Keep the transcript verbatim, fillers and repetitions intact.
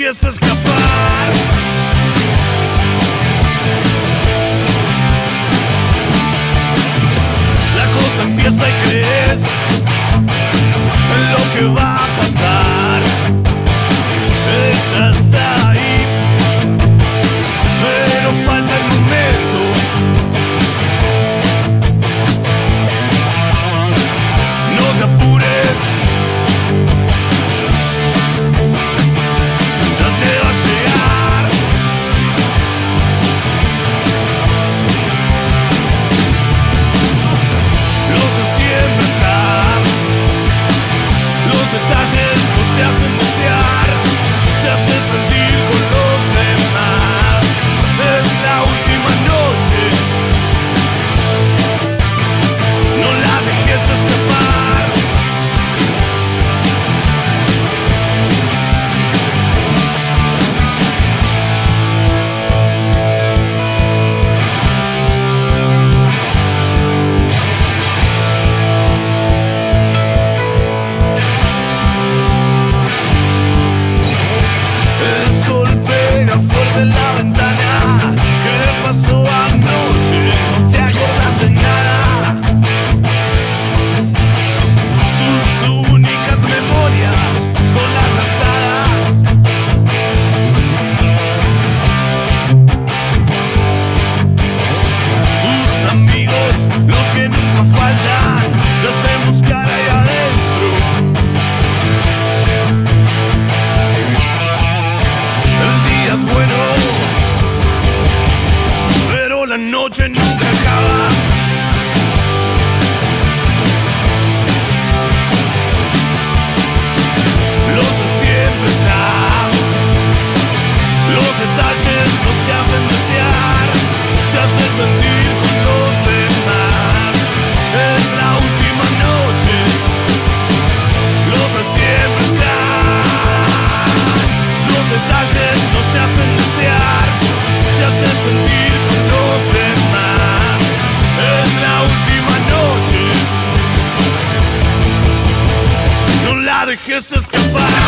dejes escapar. La cosa empieza y crees en lo que va a pasar. Ella está ahí, pero falta el momento. No te apures, ya te va a llegar. Los de siempre están, los detalles no se hacen desear, te hace sentir con los demás. Es la última noche, no la dejes escapar. El sol pega fuerte en la ventana. ¿Qué pasó anoche? No te acuerdas de nada. Tus únicas memorias son las gastadas. Tus amigos, los que nunca faltan, te hacen buscar ahí adentro. El día es bueno, pero la noche nunca acaba. Los de siempre están, los detalles no se hacen desear, te hace sentir con los demás. Es la última noche, los de siempre están, los detalles no se hacen desear, te hace sentir con los demás. Es la última noche, no la dejes escapar.